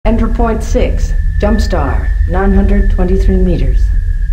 Enter point 6, jump star, 923 meters.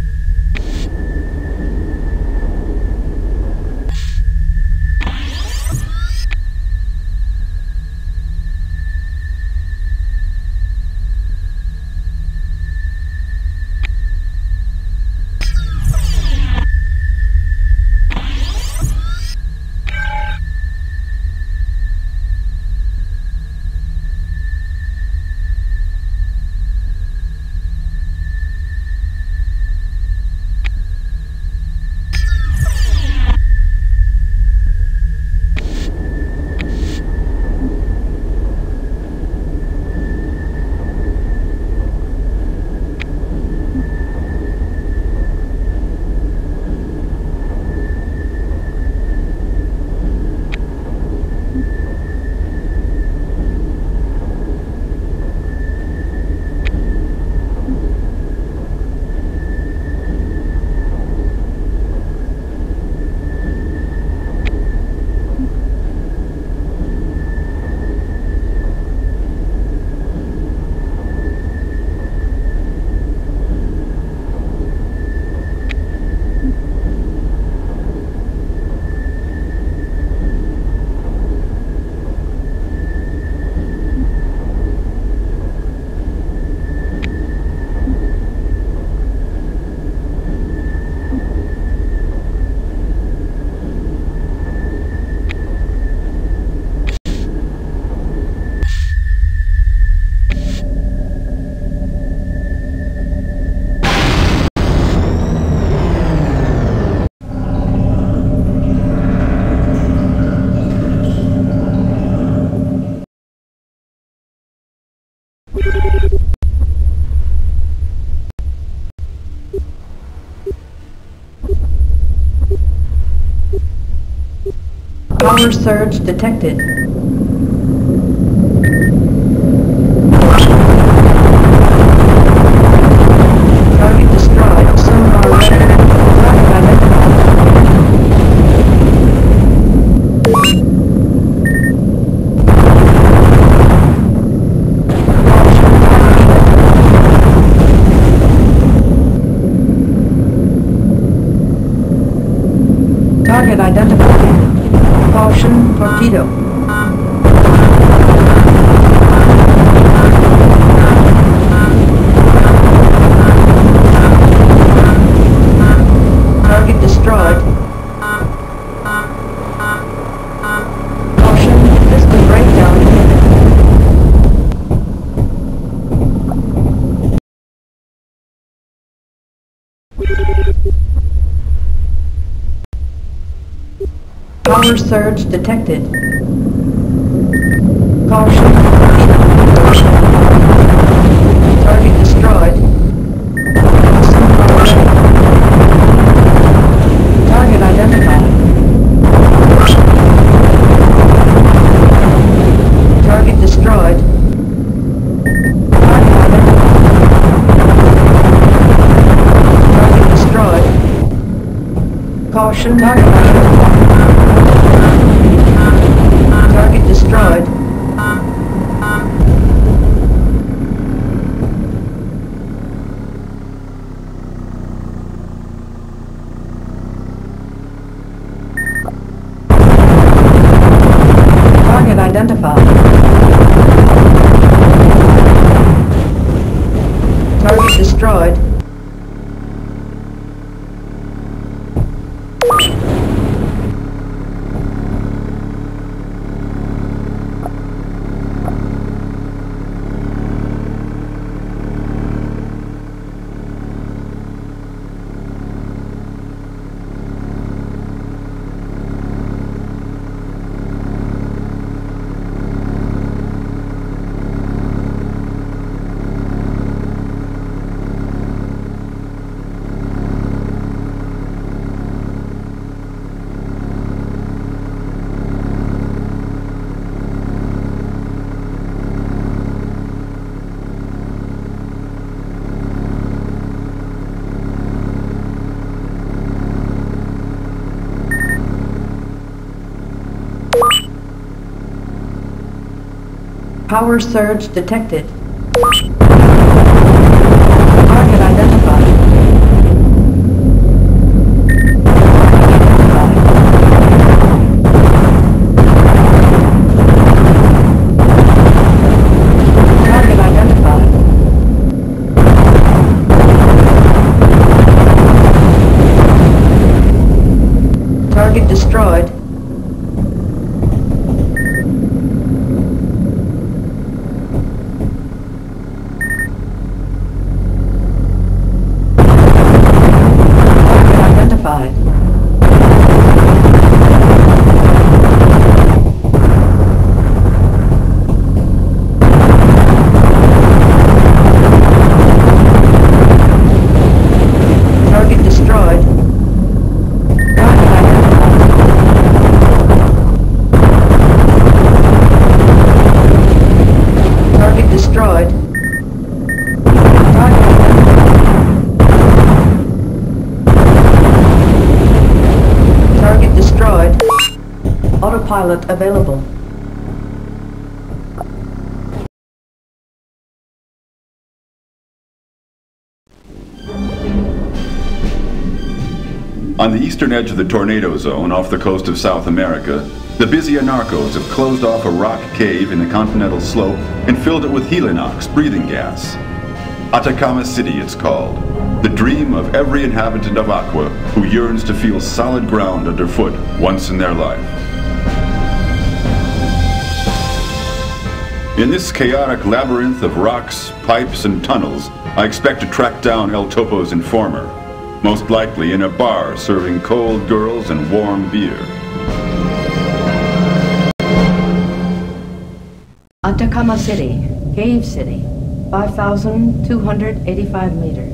Power surge detected. Target destroyed. Sonar ready. Target identified. Target identified. Caution, torpedo. Target destroyed. Caution, piston breakdown imminent. Power surge detected. Caution, torpedo. Target destroyed. Target identified. Target destroyed. Target identified. Target destroyed. Caution, target identified. Target destroyed. Target identified. Target destroyed. Power surge detected. Target identified. Target identified. Target destroyed. Target destroyed. Target destroyed. Target destroyed. Autopilot available. On the eastern edge of the tornado zone off the coast of South America, the busy anarchos have closed off a rock cave in the continental slope and filled it with helinox breathing gas. Atacama City it's called, the dream of every inhabitant of Aqua who yearns to feel solid ground underfoot once in their life. In this chaotic labyrinth of rocks, pipes, and tunnels, I expect to track down El Topo's informer, most likely in a bar serving cold girls and warm beer. Atacama City, Cave City, 5,285 meters.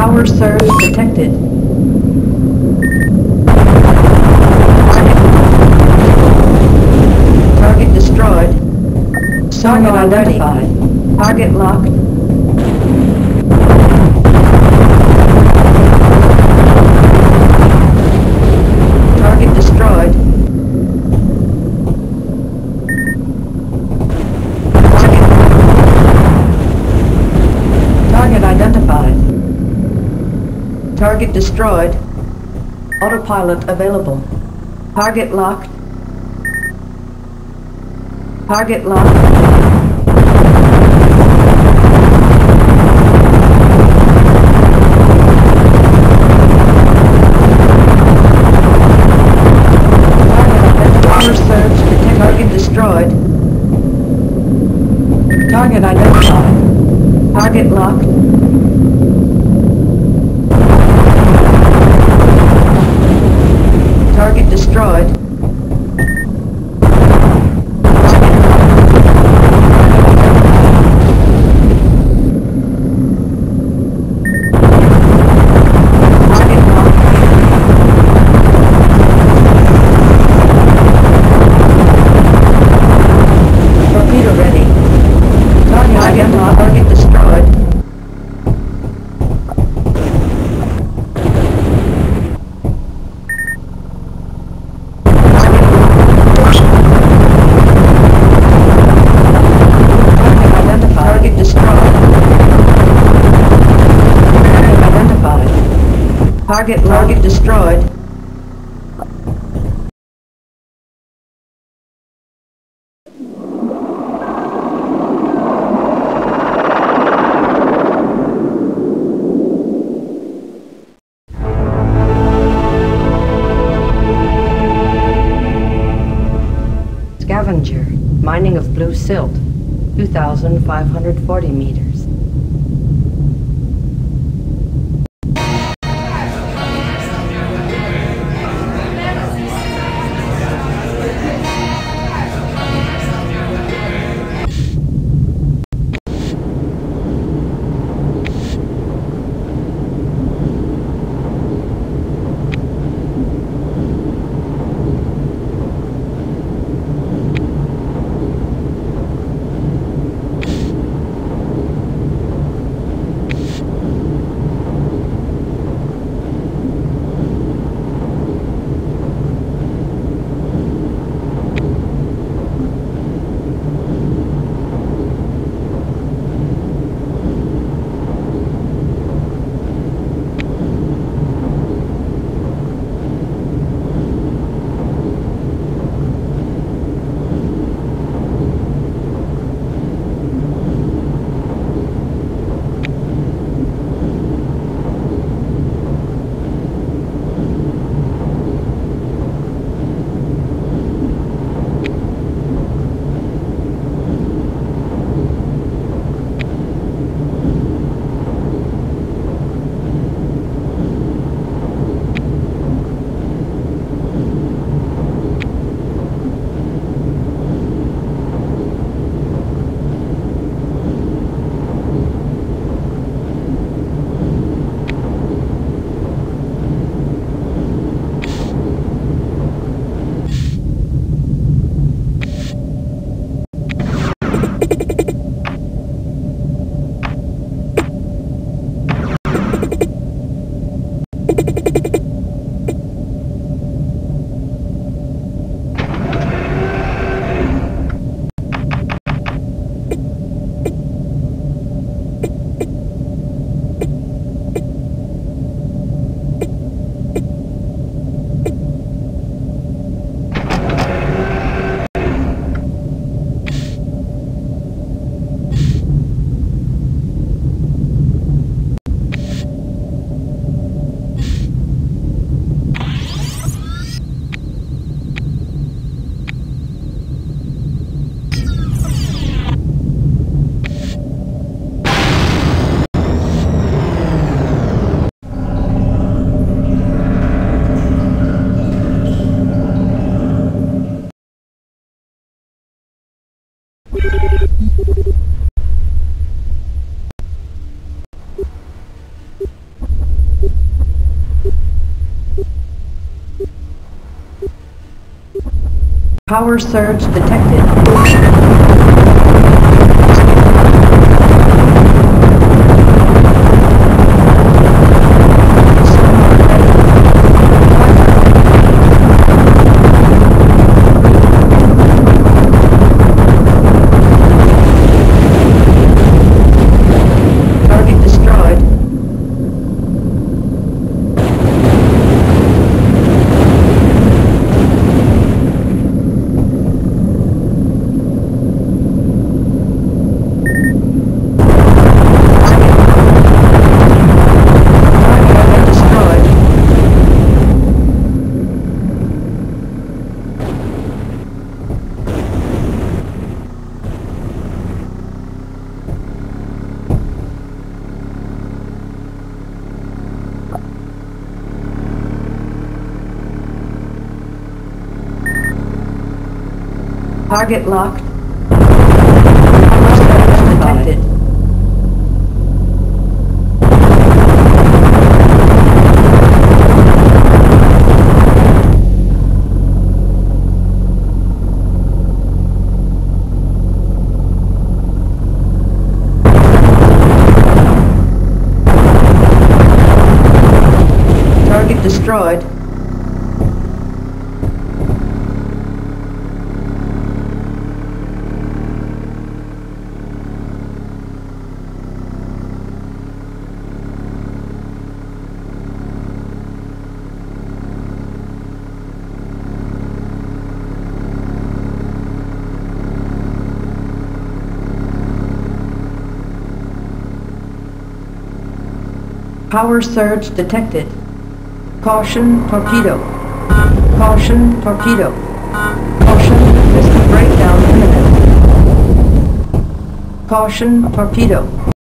Power surge detected. Target destroyed. Sonar identified. Target locked. Target destroyed. Target identified. Target destroyed. Autopilot available. Target locked. Target locked. Power surge detected. Target destroyed. Target identified. Target locked. Target destroyed. Target destroyed. Scavenger, mining of blue silt, 2,540 meters. Power surge detected. Target locked. Detected. Target destroyed. Power surge detected. Caution torpedo. Caution torpedo. Caution missile breakdown imminent. Caution torpedo.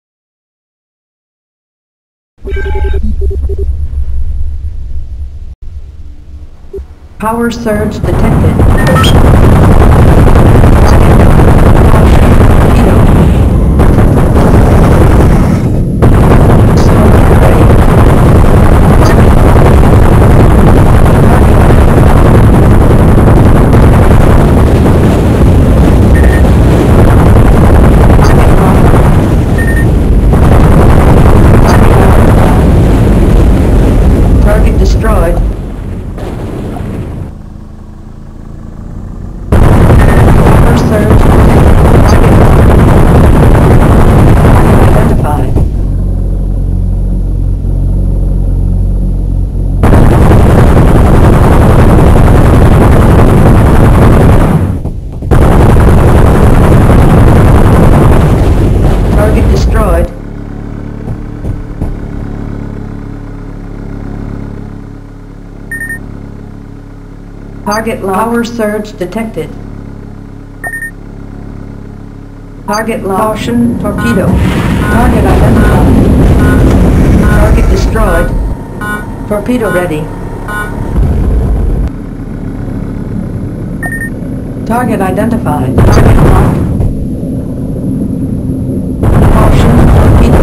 Power surge detected. Target power surge detected. Target caution torpedo. Target identified. Target destroyed. Torpedo ready. Target identified. Target locked. Caution torpedo.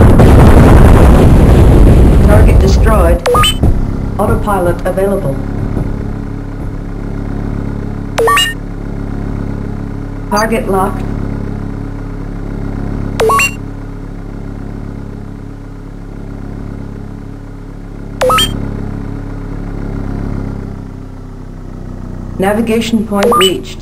Target destroyed. Autopilot available. Target locked. Navigation point reached.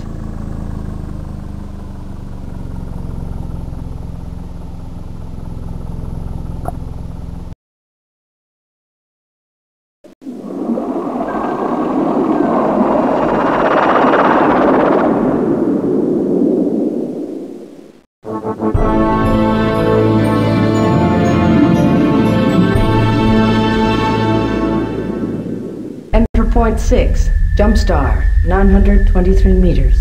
Enter point 6, jump star, 923 meters.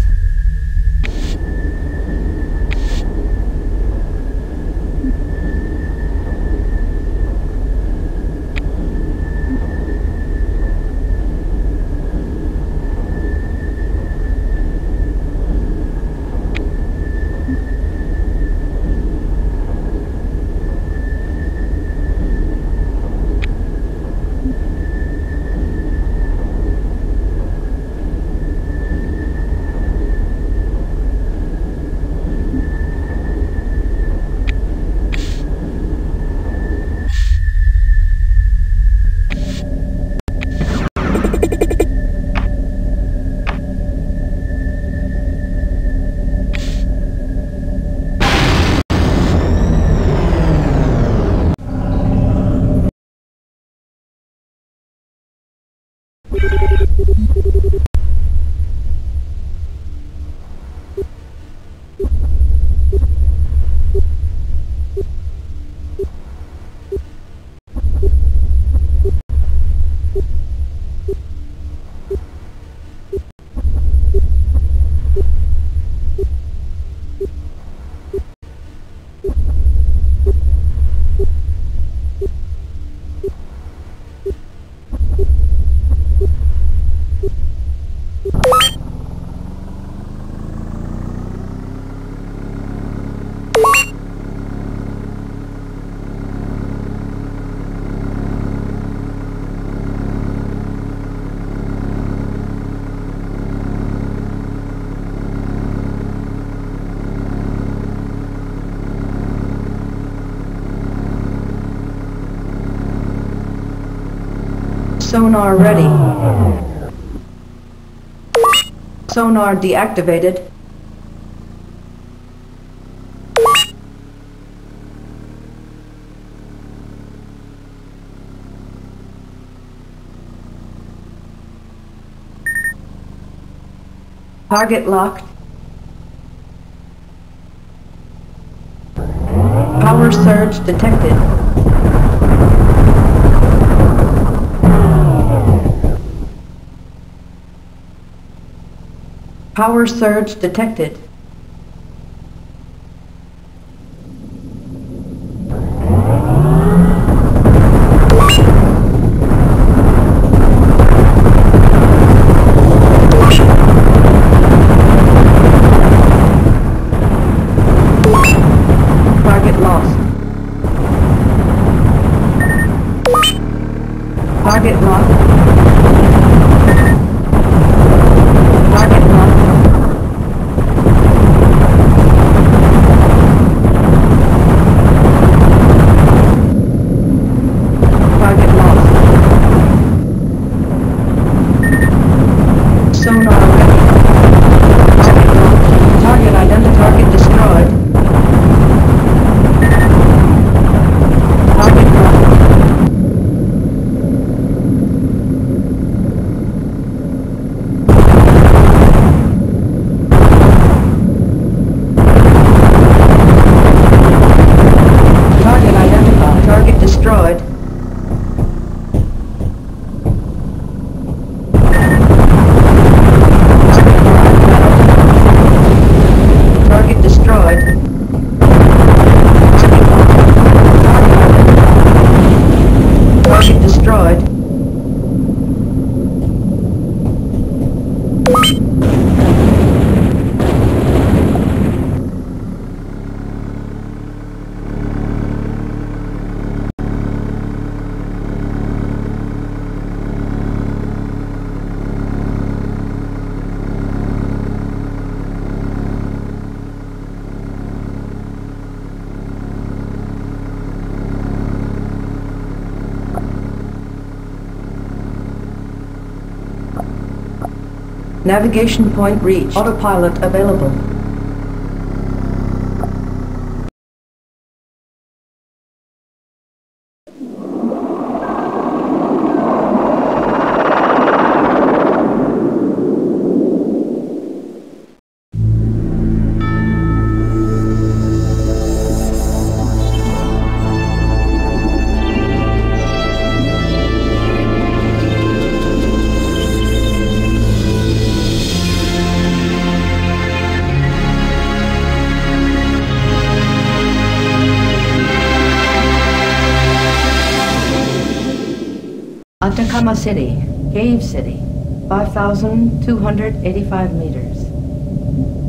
Sonar ready. Sonar deactivated. Target locked. Power surge detected. Power surge detected. Target lost. Target locked. Target locked. Target lost. Sonar ready. Target locked. Target identified. Target destroyed. Target locked. Target identified. Target destroyed. Target destroyed. Target destroyed. Navigation point reached. Autopilot available. Atacama City, Cave City, 5,285 meters.